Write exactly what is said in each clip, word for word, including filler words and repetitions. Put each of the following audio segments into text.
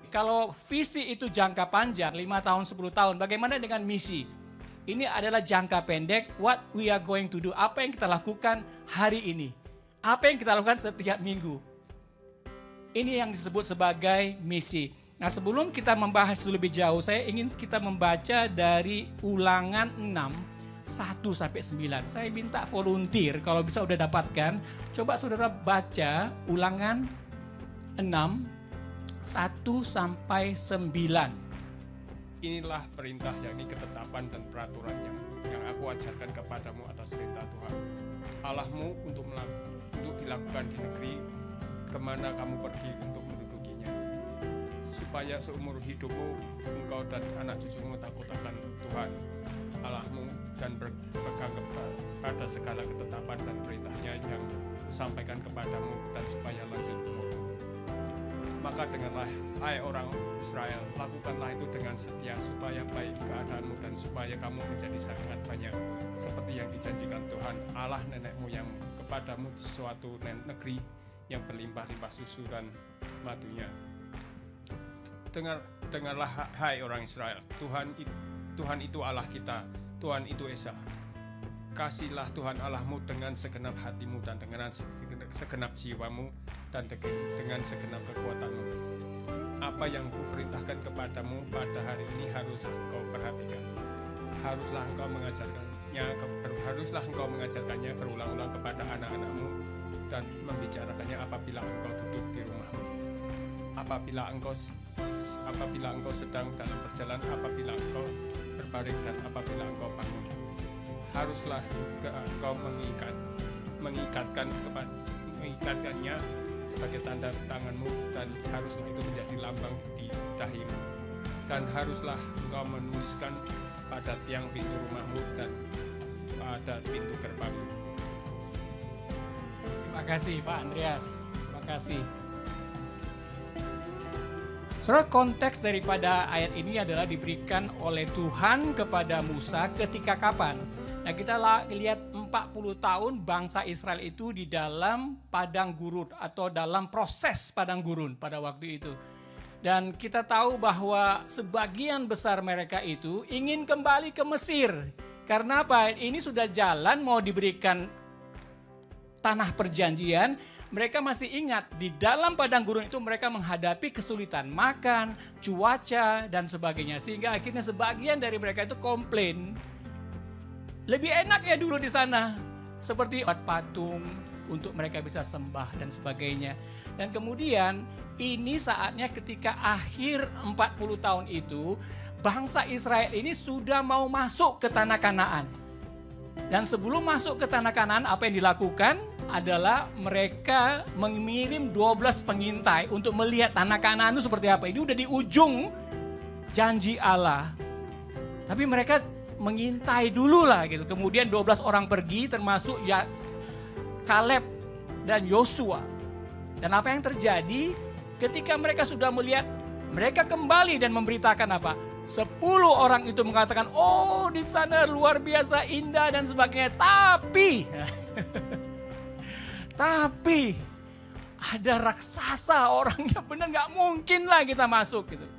Kalau visi itu jangka panjang, lima tahun, sepuluh tahun, bagaimana dengan misi? Ini adalah jangka pendek, what we are going to do. Apa yang kita lakukan hari ini? Apa yang kita lakukan setiap minggu? Ini yang disebut sebagai misi. Nah, sebelum kita membahas itu lebih jauh, saya ingin kita membaca dari Ulangan enam, satu sampai sembilan. Saya minta volunteer, kalau bisa udah dapatkan. Coba saudara baca Ulangan enam, satu sampai sembilan. Inilah perintah, yakni ketetapan dan peraturan yang, yang aku ajarkan kepadamu atas perintah Tuhan Allahmu untuk, untuk dilakukan di negeri kemana kamu pergi untuk mendudukinya, supaya seumur hidupmu engkau dan anak cucumu takut akan Tuhan Allahmu dan berpegang kepada segala ketetapan dan perintahnya yang kusampaikan kepadamu, dan supaya lanjut umurmu. Maka dengarlah, hai orang Israel, lakukanlah itu dengan setia, supaya baik keadaanmu dan supaya kamu menjadi sangat banyak, seperti yang dijanjikan Tuhan Allah nenek moyangmu kepadamu di suatu negeri yang berlimpah-limpah susu dan madunya. Dengar, dengarlah, hai orang Israel, Tuhan, Tuhan itu Allah kita, Tuhan itu Esa. Kasihlah Tuhan Allahmu dengan segenap hatimu dan dengan segenap jiwamu dan dengan segenap kekuatanmu. Apa yang kuperintahkan kepadamu pada hari ini haruslah engkau perhatikan. Haruslah engkau mengajarkannya, haruslah engkau mengajarkannya berulang-ulang kepada anak-anakmu dan membicarakannya apabila engkau duduk di rumahmu, apabila engkau apabila engkau sedang dalam perjalanan, apabila engkau berbaring dan apabila engkau bangun. Haruslah juga engkau mengikat, mengikatkan kepada, mengikatkannya sebagai tanda tanganmu, dan haruslah itu menjadi lambang di dahimu. Dan haruslah engkau menuliskan pada tiang pintu rumahmu dan pada pintu gerbangmu. Terima kasih Pak Andreas, terima kasih. Saudara, konteks daripada ayat ini adalah diberikan oleh Tuhan kepada Musa ketika kapan? Nah, kita lihat empat puluh tahun bangsa Israel itu di dalam padang gurun atau dalam proses padang gurun pada waktu itu. Dan kita tahu bahwa sebagian besar mereka itu ingin kembali ke Mesir. Karena apa? Ini sudah jalan mau diberikan tanah perjanjian. Mereka masih ingat di dalam padang gurun itu mereka menghadapi kesulitan makan, cuaca, dan sebagainya. Sehingga akhirnya sebagian dari mereka itu komplain. Lebih enak ya dulu di sana. Seperti buat patung untuk mereka bisa sembah dan sebagainya. Dan kemudian ini saatnya ketika akhir empat puluh tahun itu, bangsa Israel ini sudah mau masuk ke tanah Kanaan. Dan sebelum masuk ke tanah Kanaan, apa yang dilakukan adalah mereka mengirim dua belas pengintai untuk melihat tanah Kanaan itu seperti apa. Ini udah di ujung janji Allah. Tapi mereka mengintai dulu lah gitu. Kemudian dua belas orang pergi termasuk ya Kaleb dan Yosua. Dan apa yang terjadi ketika mereka sudah melihat, mereka kembali dan memberitakan apa? Sepuluh orang itu mengatakan, oh di sana luar biasa indah dan sebagainya. Tapi, tapi ada raksasa, orangnya benar gak mungkin lah kita masuk gitu.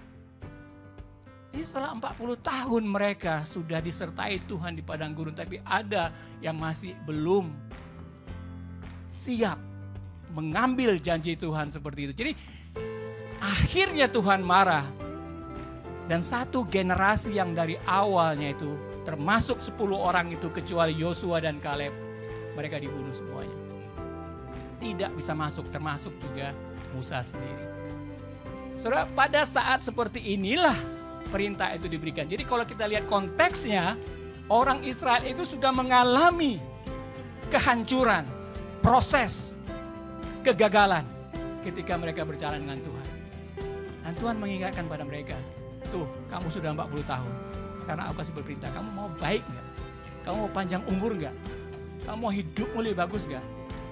Ini setelah empat puluh tahun mereka sudah disertai Tuhan di padang gurun, tapi ada yang masih belum siap mengambil janji Tuhan seperti itu. Jadi akhirnya Tuhan marah. Dan satu generasi yang dari awalnya itu, termasuk sepuluh orang itu kecuali Yosua dan Kaleb, mereka dibunuh semuanya. Tidak bisa masuk, termasuk juga Musa sendiri. Saudara, pada saat seperti inilah perintah itu diberikan. Jadi kalau kita lihat konteksnya, orang Israel itu sudah mengalami kehancuran, proses, kegagalan ketika mereka berjalan dengan Tuhan. Dan Tuhan mengingatkan pada mereka, tuh kamu sudah empat puluh tahun, sekarang aku kasih berperintah, kamu mau baik gak? Kamu mau panjang umur gak? Kamu mau hidupmu lebih bagus gak?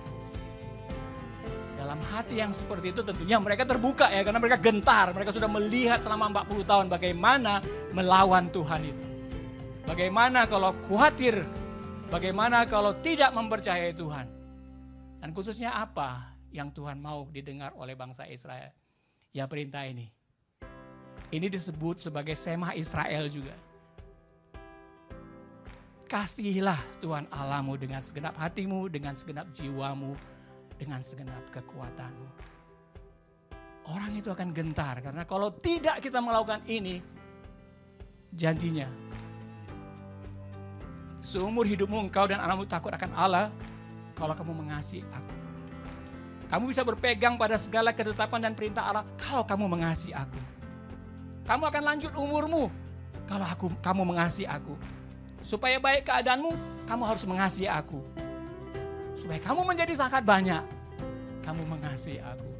Dalam hati yang seperti itu tentunya mereka terbuka ya, karena mereka gentar, mereka sudah melihat selama empat puluh tahun bagaimana melawan Tuhan itu. Bagaimana kalau khawatir, bagaimana kalau tidak mempercayai Tuhan. Dan khususnya apa yang Tuhan mau didengar oleh bangsa Israel? Ya perintah ini, Ini disebut sebagai Shema Israel juga. Kasihilah Tuhan Allahmu dengan segenap hatimu, dengan segenap jiwamu, dengan segenap kekuatanmu. Orang itu akan gentar karena kalau tidak kita melakukan ini, janjinya seumur hidupmu engkau dan anakmu takut akan Allah kalau kamu mengasihi aku. Kamu bisa berpegang pada segala ketetapan dan perintah Allah kalau kamu mengasihi aku. Kamu akan lanjut umurmu kalau aku kamu mengasihi aku. Supaya baik keadaanmu, kamu harus mengasihi aku. Supaya kamu menjadi sangat banyak, kamu mengasihi aku.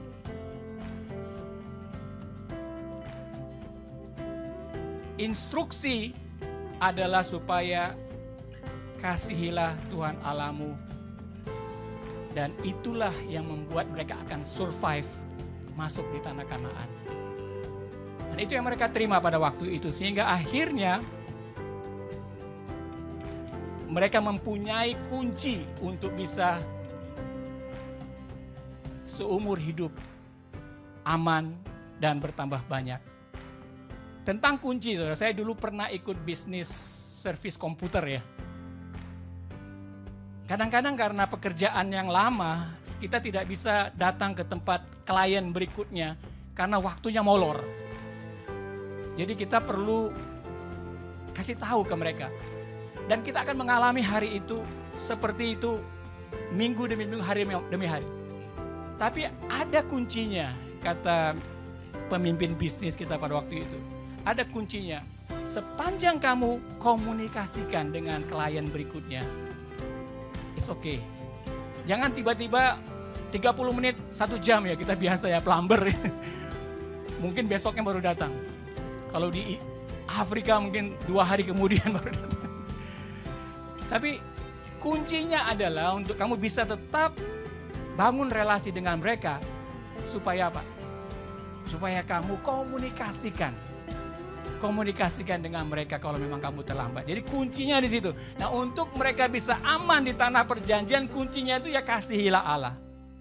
Instruksi adalah supaya kasihilah Tuhan Allahmu. Dan itulah yang membuat mereka akan survive masuk di tanah Kanaan. Dan itu yang mereka terima pada waktu itu. Sehingga akhirnya mereka mempunyai kunci untuk bisa seumur hidup aman dan bertambah banyak. Tentang kunci, saudara, saya dulu pernah ikut bisnis servis komputer ya. Kadang-kadang karena pekerjaan yang lama, kita tidak bisa datang ke tempat klien berikutnya karena waktunya molor. Jadi kita perlu kasih tahu ke mereka. Dan kita akan mengalami hari itu seperti itu minggu demi minggu, hari demi hari. Tapi ada kuncinya, kata pemimpin bisnis kita pada waktu itu. Ada kuncinya. Sepanjang kamu komunikasikan dengan klien berikutnya, it's okay. Jangan tiba-tiba tiga puluh menit, satu jam ya, kita biasa ya plumber. Mungkin besoknya baru datang. Kalau di Afrika mungkin dua hari kemudian baru datang. Tapi kuncinya adalah untuk kamu bisa tetap bangun relasi dengan mereka. Supaya apa? Supaya kamu komunikasikan. Komunikasikan dengan mereka kalau memang kamu terlambat. Jadi kuncinya di situ. Nah, untuk mereka bisa aman di tanah perjanjian, kuncinya itu ya kasihilah Allah.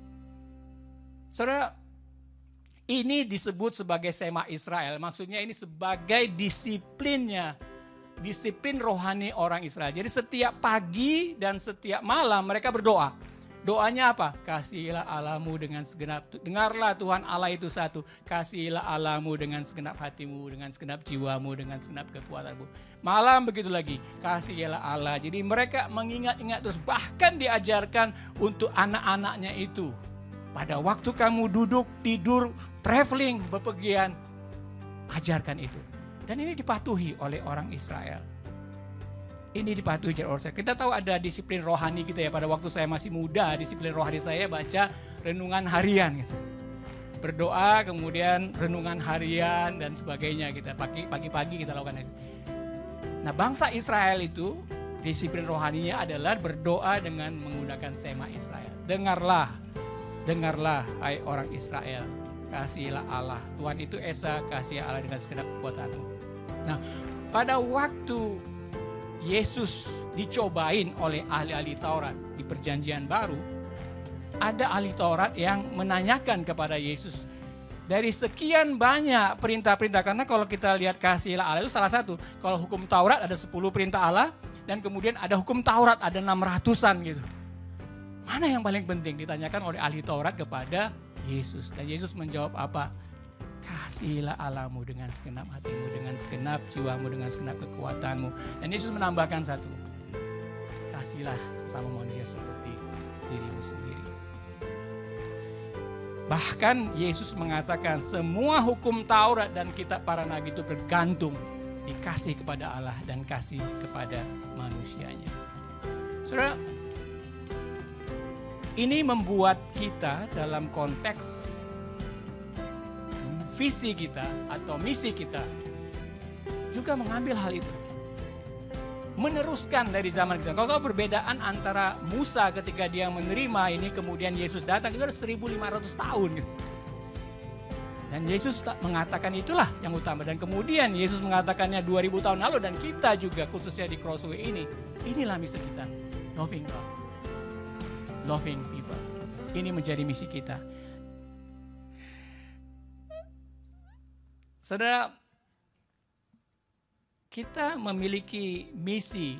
Saudara, ini disebut sebagai Shema Israel. Maksudnya ini sebagai disiplinnya. Disiplin rohani orang Israel. Jadi setiap pagi dan setiap malam mereka berdoa. Doanya apa? Kasihilah Allahmu dengan segenap, dengarlah Tuhan Allah itu satu. Kasihilah Allahmu dengan segenap hatimu, dengan segenap jiwamu, dengan segenap kekuatanmu. Malam begitu lagi, kasihilah Allah. Jadi mereka mengingat-ingat terus, bahkan diajarkan untuk anak-anaknya itu. Pada waktu kamu duduk, tidur, traveling, bepergian, ajarkan itu. Dan ini dipatuhi oleh orang Israel. Ini dipatuhi oleh orang Israel. Kita tahu ada disiplin rohani kita ya. Pada waktu saya masih muda, disiplin rohani saya baca renungan harian. Gitu. Berdoa, kemudian renungan harian dan sebagainya. Kita pagi-pagi kita lakukan itu. Nah, bangsa Israel itu disiplin rohaninya adalah berdoa dengan menggunakan Shema Israel. Dengarlah, dengarlah hai orang Israel. Kasihilah Allah. Tuhan itu Esa, kasihi Allah dengan segenap kekuatanmu. Nah, pada waktu Yesus dicobain oleh ahli-ahli Taurat di perjanjian baru, ada ahli Taurat yang menanyakan kepada Yesus dari sekian banyak perintah-perintah. Karena kalau kita lihat kasihilah Allah itu salah satu. Kalau hukum Taurat ada sepuluh perintah Allah, dan kemudian ada hukum Taurat ada enam ratusan gitu. Mana yang paling penting ditanyakan oleh ahli Taurat kepada Yesus. Dan Yesus menjawab apa? Kasihilah Allahmu dengan segenap hatimu, dengan segenap jiwamu, dengan segenap kekuatanmu. Dan Yesus menambahkan satu. Kasihilah sesama manusia seperti dirimu sendiri. Bahkan Yesus mengatakan semua hukum Taurat dan kitab para nabi itu bergantung dikasih kepada Allah dan kasih kepada manusianya. Saudara, ini membuat kita dalam konteks visi kita atau misi kita juga mengambil hal itu. Meneruskan dari zaman ke zaman. Kalau perbedaan antara Musa ketika dia menerima ini kemudian Yesus datang itu ada seribu lima ratus tahun. Gitu. Dan Yesus mengatakan itulah yang utama. Dan kemudian Yesus mengatakannya dua ribu tahun lalu dan kita juga khususnya di Crossway ini. Inilah misi kita. Loving God. Loving people. Ini menjadi misi kita. Saudara, kita memiliki misi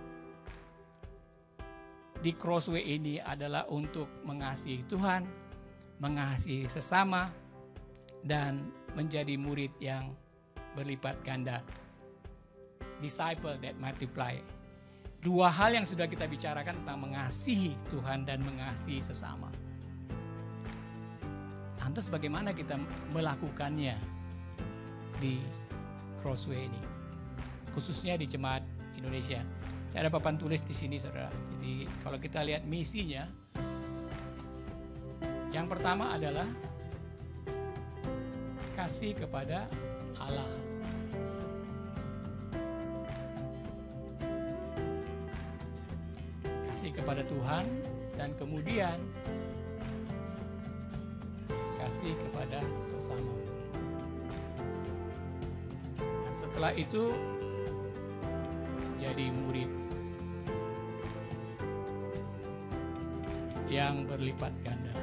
di Crossway ini adalah untuk mengasihi Tuhan, mengasihi sesama, dan menjadi murid yang berlipat ganda. Disciple that multiply. Dua hal yang sudah kita bicarakan tentang mengasihi Tuhan dan mengasihi sesama. Lantas bagaimana kita melakukannya di Crossway ini, khususnya di Jemaat Indonesia? Saya ada papan tulis di sini, saudara. Jadi kalau kita lihat misinya, yang pertama adalah kasih kepada Allah. Kasih kepada Tuhan, dan kemudian kasih kepada sesama. Dan setelah itu jadi murid yang berlipat ganda.